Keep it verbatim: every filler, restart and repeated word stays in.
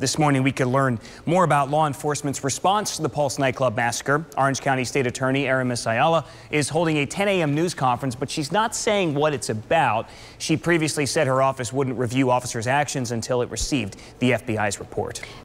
This morning, we could learn more about law enforcement's response to the Pulse nightclub massacre. Orange County State Attorney Aramis Ayala is holding a ten a m news conference, but she's not saying what it's about. She previously said her office wouldn't review officers' actions until it received the F B I's report.